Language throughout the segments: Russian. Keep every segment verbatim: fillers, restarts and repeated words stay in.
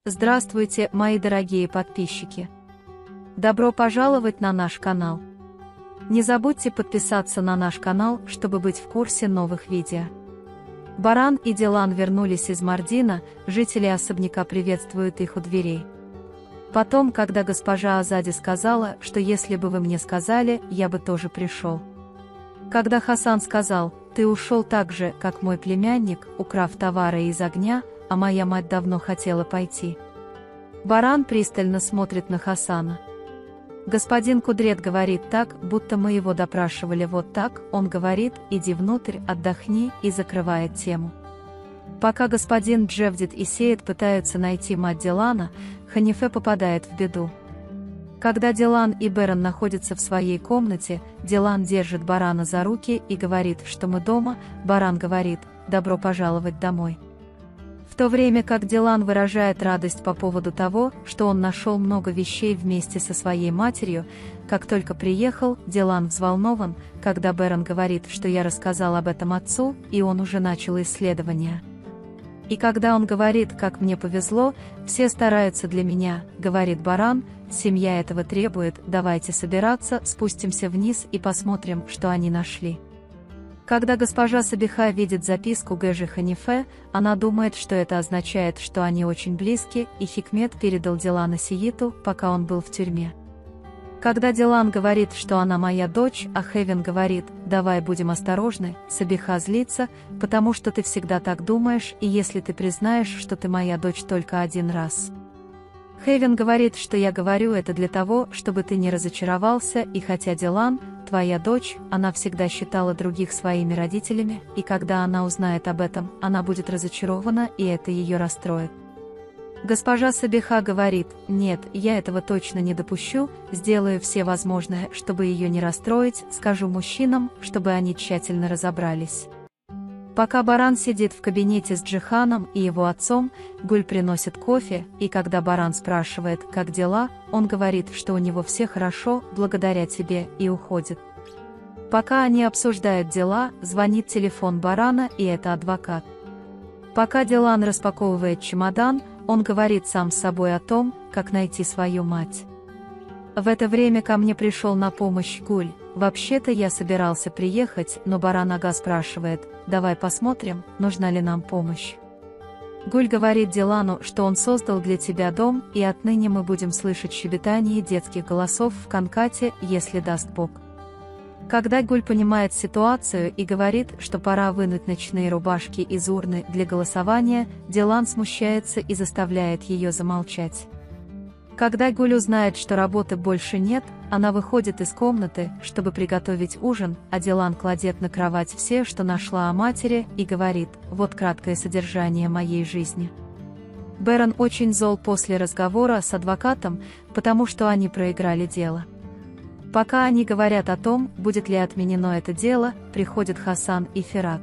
Здравствуйте, мои дорогие подписчики! Добро пожаловать на наш канал! Не забудьте подписаться на наш канал, чтобы быть в курсе новых видео. Баран и Дилан вернулись из Мардина, жители особняка приветствуют их у дверей. Потом, когда госпожа Азади сказала, что если бы вы мне сказали, я бы тоже пришел. Когда Хасан сказал: «Ты ушел так же, как мой племянник, украв товары из огня, а моя мать давно хотела пойти». Баран пристально смотрит на Хасана. Господин Кудрет говорит так, будто мы его допрашивали вот так, он говорит: «Иди внутрь, отдохни», и закрывает тему. Пока господин Джевдет и Сеид пытаются найти мать Дилана, Ханифе попадает в беду. Когда Дилан и Беран находятся в своей комнате, Дилан держит Барана за руки и говорит, что мы дома, Баран говорит: «Добро пожаловать домой». В то время как Дилан выражает радость по поводу того, что он нашел много вещей вместе со своей матерью, как только приехал, Дилан взволнован, когда Беран говорит, что я рассказал об этом отцу, и он уже начал исследование. И когда он говорит, как мне повезло, все стараются для меня, говорит Баран, семья этого требует, давайте собираться, спустимся вниз и посмотрим, что они нашли. Когда госпожа Сабиха видит записку Гэжи Ханифе, она думает, что это означает, что они очень близки, и Хикмет передал Дилана Сииту, пока он был в тюрьме. Когда Дилан говорит, что она моя дочь, а Хевин говорит: «Давай будем осторожны», Сабиха злится, потому что ты всегда так думаешь, и если ты признаешь, что ты моя дочь только один раз. Хевин говорит, что я говорю это для того, чтобы ты не разочаровался, и хотя Дилан твоя дочь, она всегда считала других своими родителями, и когда она узнает об этом, она будет разочарована, и это ее расстроит. Госпожа Сабиха говорит: «Нет, я этого точно не допущу, сделаю все возможное, чтобы ее не расстроить, скажу мужчинам, чтобы они тщательно разобрались». Пока Баран сидит в кабинете с Джиханом и его отцом, Гуль приносит кофе, и когда Баран спрашивает, как дела, он говорит, что у него все хорошо, благодаря тебе, и уходит. Пока они обсуждают дела, звонит телефон Барана, и это адвокат. Пока Дилан распаковывает чемодан, он говорит сам с собой о том, как найти свою мать. В это время ко мне пришел на помощь Гуль. Вообще-то я собирался приехать, но Баран Ага спрашивает: «Давай посмотрим, нужна ли нам помощь». Гуль говорит Дилану, что он создал для тебя дом, и отныне мы будем слышать щебетание детских голосов в Канкате, если даст Бог. Когда Гуль понимает ситуацию и говорит, что пора вынуть ночные рубашки из урны для голосования, Дилан смущается и заставляет ее замолчать. Когда Гуль узнает, что работы больше нет, она выходит из комнаты, чтобы приготовить ужин, а Дилан кладет на кровать все, что нашла о матери, и говорит: «Вот краткое содержание моей жизни». Беран очень зол после разговора с адвокатом, потому что они проиграли дело. Пока они говорят о том, будет ли отменено это дело, приходят Хасан и Ферат.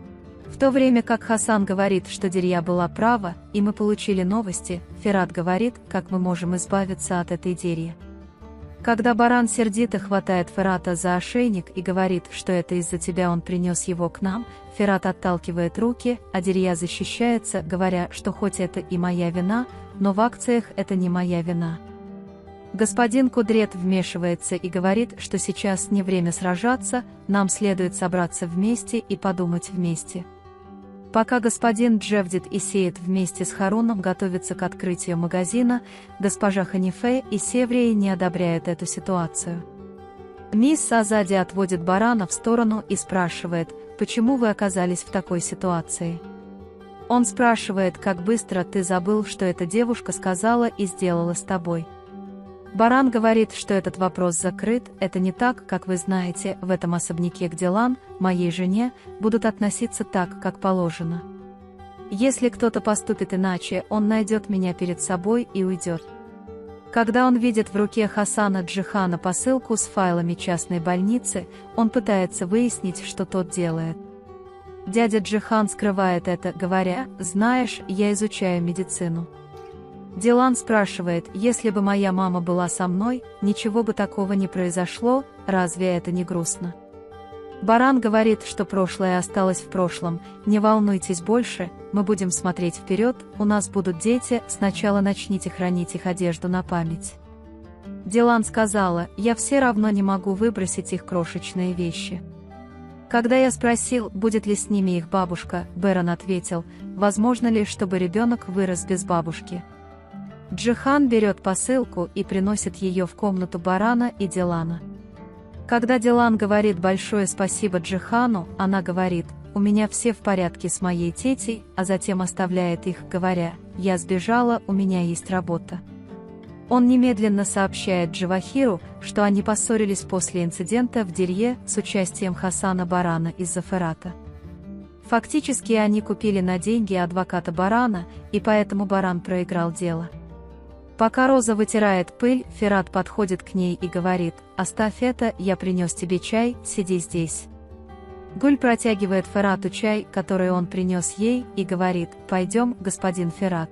В то время как Хасан говорит, что Дирья была права, и мы получили новости, Ферат говорит, как мы можем избавиться от этой Дирьи. Когда Баран сердито хватает Ферата за ошейник и говорит, что это из-за тебя он принес его к нам, Ферат отталкивает руки, а Дирья защищается, говоря, что хоть это и моя вина, но в акциях это не моя вина. Господин Кудрет вмешивается и говорит, что сейчас не время сражаться, нам следует собраться вместе и подумать вместе. Пока господин Джевдет и Сеид вместе с Харуном готовятся к открытию магазина, госпожа Ханифе и Севрия не одобряют эту ситуацию. Мисс Азади отводит Барана в сторону и спрашивает: «Почему вы оказались в такой ситуации?» Он спрашивает: «Как быстро ты забыл, что эта девушка сказала и сделала с тобой?» Баран говорит, что этот вопрос закрыт, это не так, как вы знаете, в этом особняке к Дилан, моей жене, будут относиться так, как положено. Если кто-то поступит иначе, он найдет меня перед собой и уйдет. Когда он видит в руке Хасана Джихана посылку с файлами частной больницы, он пытается выяснить, что тот делает. Дядя Джихан скрывает это, говоря: «Знаешь, я изучаю медицину». Дилан спрашивает: «Если бы моя мама была со мной, ничего бы такого не произошло, разве это не грустно?» Баран говорит, что прошлое осталось в прошлом, не волнуйтесь больше, мы будем смотреть вперед, у нас будут дети, сначала начните хранить их одежду на память. Дилан сказала, я все равно не могу выбросить их крошечные вещи. Когда я спросил, будет ли с ними их бабушка, Беран ответил, возможно ли, чтобы ребенок вырос без бабушки. Джихан берет посылку и приносит ее в комнату Барана и Дилана. Когда Дилан говорит большое спасибо Джихану, она говорит, у меня все в порядке с моей тетей, а затем оставляет их, говоря, я сбежала, у меня есть работа. Он немедленно сообщает Джавахиру, что они поссорились после инцидента в Дерье с участием Хасана Барана из-за Ферата. Фактически они купили на деньги адвоката Барана, и поэтому Баран проиграл дело. Пока Роза вытирает пыль, Ферат подходит к ней и говорит, «Оставь это, я принес тебе чай, сиди здесь». Гуль протягивает Ферату чай, который он принес ей, и говорит, «Пойдем, господин Ферат».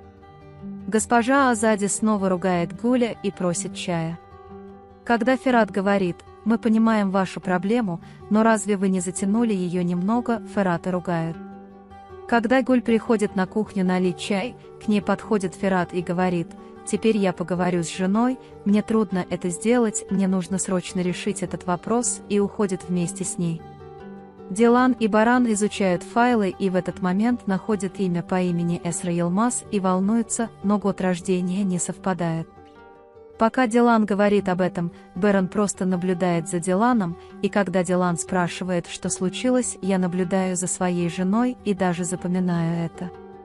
Госпожа Азади снова ругает Гуля и просит чая. Когда Ферат говорит, «Мы понимаем вашу проблему, но разве вы не затянули ее немного?» Ферата ругают. Когда Гуль приходит на кухню налить чай, к ней подходит Ферат и говорит, «Теперь я поговорю с женой, мне трудно это сделать, мне нужно срочно решить этот вопрос», и уходит вместе с ней. Дилан и Баран изучают файлы и в этот момент находят имя по имени Эсра Йылмаз и волнуются, но год рождения не совпадает. Пока Дилан говорит об этом, Беран просто наблюдает за Диланом, и когда Дилан спрашивает, что случилось, я наблюдаю за своей женой и даже запоминаю это.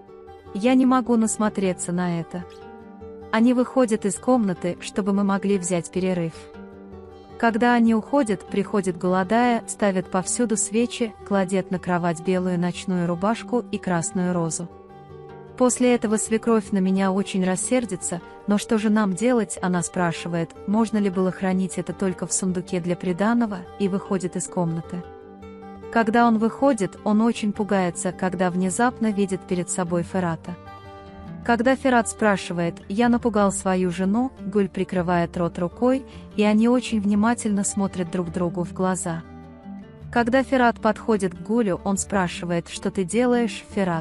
Я не могу насмотреться на это. Они выходят из комнаты, чтобы мы могли взять перерыв. Когда они уходят, приходит голодая, ставит повсюду свечи, кладет на кровать белую ночную рубашку и красную розу. После этого свекровь на меня очень рассердится, но что же нам делать, она спрашивает, можно ли было хранить это только в сундуке для приданого, и выходит из комнаты. Когда он выходит, он очень пугается, когда внезапно видит перед собой Ферата. Когда Ферат спрашивает, я напугал свою жену, Гуль прикрывает рот рукой, и они очень внимательно смотрят друг другу в глаза. Когда Ферат подходит к Гулю, он спрашивает, что ты делаешь, Ферат?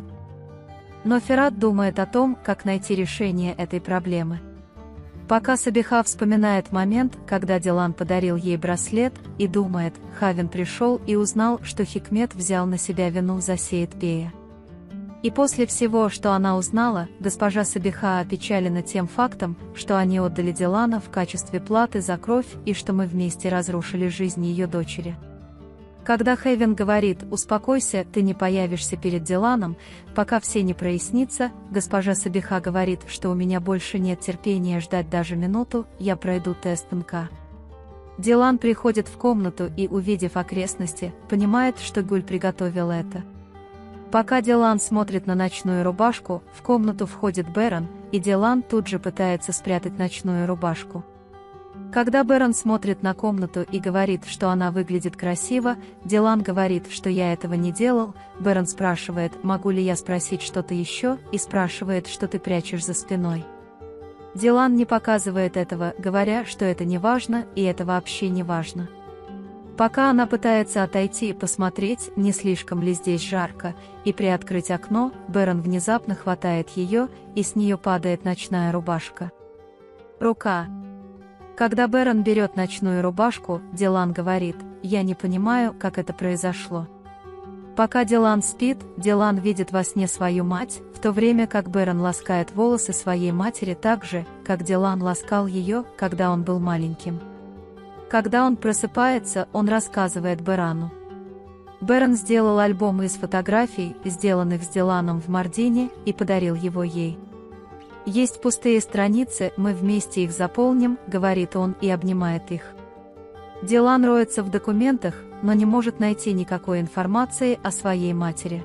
Но Ферат думает о том, как найти решение этой проблемы. Пока Сабиха вспоминает момент, когда Дилан подарил ей браслет, и думает, Хавин пришел и узнал, что Хикмет взял на себя вину за Сейд-Бея. И после всего, что она узнала, госпожа Сабиха опечалена тем фактом, что они отдали Дилана в качестве платы за кровь и что мы вместе разрушили жизнь ее дочери. Когда Хевен говорит «Успокойся, ты не появишься перед Диланом, пока все не прояснится», госпожа Сабиха говорит, что у меня больше нет терпения ждать даже минуту, я пройду тест эн ка. Дилан приходит в комнату и, увидев окрестности, понимает, что Гуль приготовил это. Пока Дилан смотрит на ночную рубашку, в комнату входит Беран, и Дилан тут же пытается спрятать ночную рубашку. Когда Беран смотрит на комнату и говорит, что она выглядит красиво, Дилан говорит, что я этого не делал, Беран спрашивает, могу ли я спросить что-то еще, и спрашивает, что ты прячешь за спиной. Дилан не показывает этого, говоря, что это не важно, и это вообще не важно. Пока она пытается отойти и посмотреть, не слишком ли здесь жарко, и приоткрыть окно, Беран внезапно хватает ее, и с нее падает ночная рубашка. Рука. Когда Беран берет ночную рубашку, Дилан говорит, я не понимаю, как это произошло. Пока Дилан спит, Дилан видит во сне свою мать, в то время как Беран ласкает волосы своей матери так же, как Дилан ласкал ее, когда он был маленьким. Когда он просыпается, он рассказывает Берану. Беран сделал альбом из фотографий, сделанных с Диланом в Мардине, и подарил его ей. «Есть пустые страницы, мы вместе их заполним», — говорит он и обнимает их. Дилан роется в документах, но не может найти никакой информации о своей матери.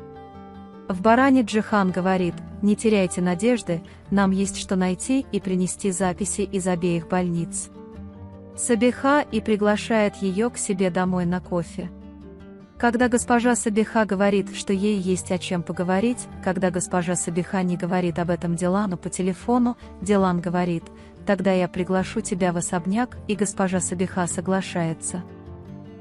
В Баране Джихан говорит, не теряйте надежды, нам есть что найти и принести записи из обеих больниц. Сабиха и приглашает ее к себе домой на кофе. Когда госпожа Сабиха говорит, что ей есть о чем поговорить, когда госпожа Сабиха не говорит об этом Дилану по телефону, Дилан говорит, тогда я приглашу тебя в особняк, и госпожа Сабиха соглашается.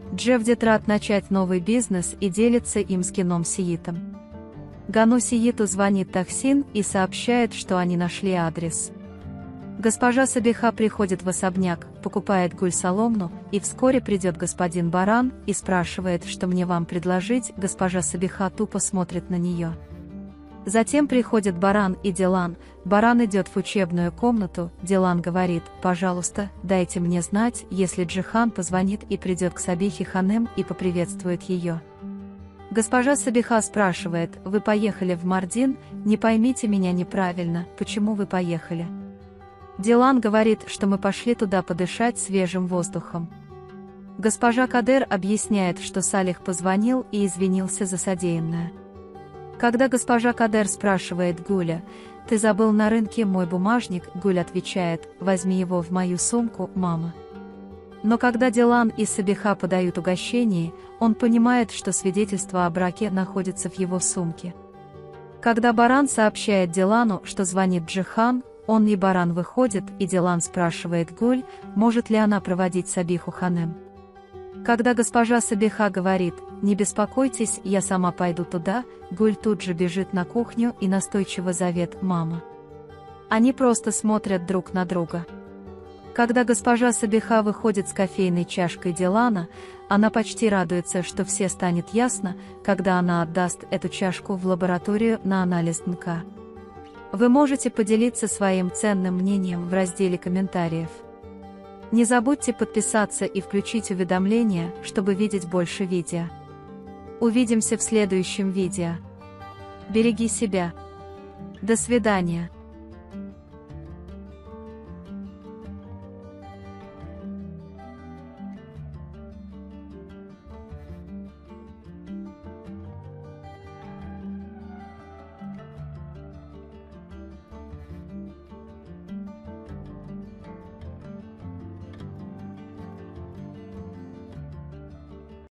Джевдет рад начать новый бизнес и делится им с Кином Сиитом. Гану Сииту звонит Тахсин и сообщает, что они нашли адрес. Госпожа Сабиха приходит в особняк, покупает гуль-соломну, и вскоре придет господин Баран и спрашивает, что мне вам предложить. Госпожа Сабиха тупо смотрит на нее. Затем приходит Баран и Дилан. Баран идет в учебную комнату, Дилан говорит: «Пожалуйста, дайте мне знать, если Джихан позвонит и придет к Сабихе Ханем и поприветствует ее». Госпожа Сабиха спрашивает: «Вы поехали в Мардин? Не поймите меня неправильно, почему вы поехали?» Дилан говорит, что мы пошли туда подышать свежим воздухом. Госпожа Кадер объясняет, что Салих позвонил и извинился за содеянное. Когда госпожа Кадер спрашивает Гуля: «Ты забыл на рынке мой бумажник?» Гуль отвечает: «Возьми его в мою сумку, мама». Но когда Дилан и Сабиха подают угощение, он понимает, что свидетельство о браке находится в его сумке. Когда Баран сообщает Дилану, что звонит Джихан, он и Баран выходит, и Дилан спрашивает Гуль, может ли она проводить Сабиху Ханем. Когда госпожа Сабиха говорит: «Не беспокойтесь, я сама пойду туда», Гуль тут же бежит на кухню и настойчиво зовет: «Мама». Они просто смотрят друг на друга. Когда госпожа Сабиха выходит с кофейной чашкой Дилана, она почти радуется, что все станет ясно, когда она отдаст эту чашку в лабораторию на анализ ДНК. Вы можете поделиться своим ценным мнением в разделе комментариев. Не забудьте подписаться и включить уведомления, чтобы видеть больше видео. Увидимся в следующем видео. Береги себя. До свидания.